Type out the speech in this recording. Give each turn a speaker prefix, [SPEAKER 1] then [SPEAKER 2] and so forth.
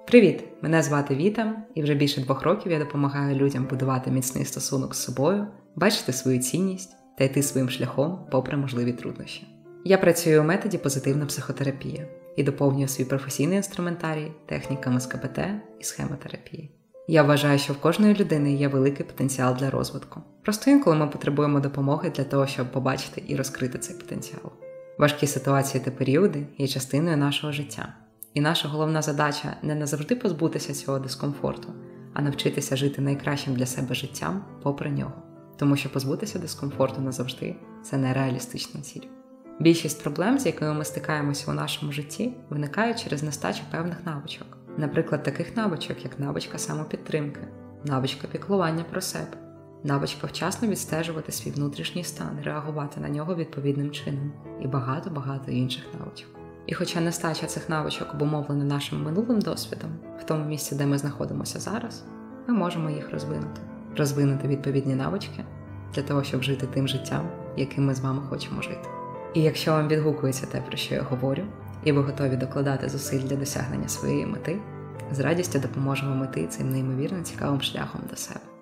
[SPEAKER 1] Привіт! Мене звати Віта, і вже більше 2 років я допомагаю людям будувати міцний стосунок з собою, бачити свою цінність та йти своїм шляхом попри можливі труднощі. Я працюю у методі позитивна психотерапія і доповнюю свій професійний інструментарій техніками з КПТ і схемотерапії. Я вважаю, що в кожної людини є великий потенціал для розвитку. Просто інколи ми потребуємо допомоги для того, щоб побачити і розкрити цей потенціал. Важкі ситуації та періоди є частиною нашого життя. І наша головна задача не назавжди позбутися цього дискомфорту, а навчитися жити найкращим для себе життям попри нього. Тому що позбутися дискомфорту назавжди – це нереалістична ціль. Більшість проблем, з якими ми стикаємося у нашому житті, виникають через нестачу певних навичок. Наприклад, таких навичок, як навичка самопідтримки, навичка піклування про себе, навичка вчасно відстежувати свій внутрішній стан і реагувати на нього відповідним чином, і багато-багато інших навичок. І хоча нестача цих навичок обумовлена нашим минулим досвідом, в тому місці, де ми знаходимося зараз, ми можемо їх розвинути. Розвинути відповідні навички для того, щоб жити тим життям, яким ми з вами хочемо жити. І якщо вам відгукується те, про що я говорю, і ви готові докладати зусиль для досягнення своєї мети, з радістю допоможемо йти цим неймовірно цікавим шляхом до себе.